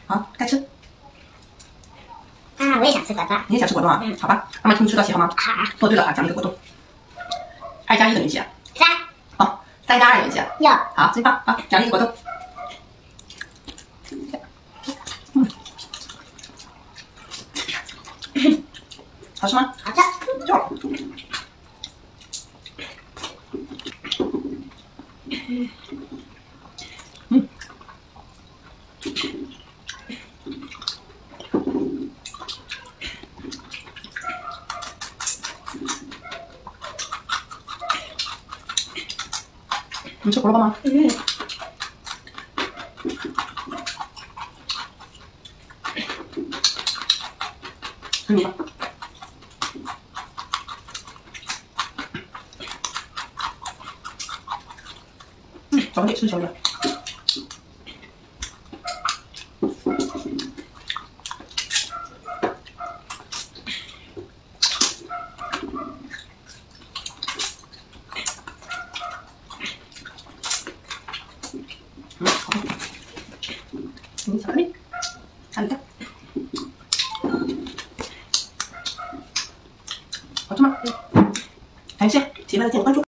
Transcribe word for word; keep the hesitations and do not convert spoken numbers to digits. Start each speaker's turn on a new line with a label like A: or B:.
A: 好，该吃。
B: 啊，我也想吃果冻。
A: 你也想吃果冻啊？嗯，好吧，妈妈替你出道题好吗？好。哦，对了啊，讲一个果冻。二加一等于几啊？
B: 三。
A: 好，三加二等于几啊？
B: 六。
A: 好，真棒！好，奖励一个果冻。嗯，好吃吗？
B: 好吃。
A: 就。嗯。嗯。你吃胡萝卜吗？
B: 嗯。
A: 吃米吧。嗯，巧克力吃巧克力。嗯，好吃。嗯，巧克力，还有蛋，好吃吗？感谢喜欢的点关注。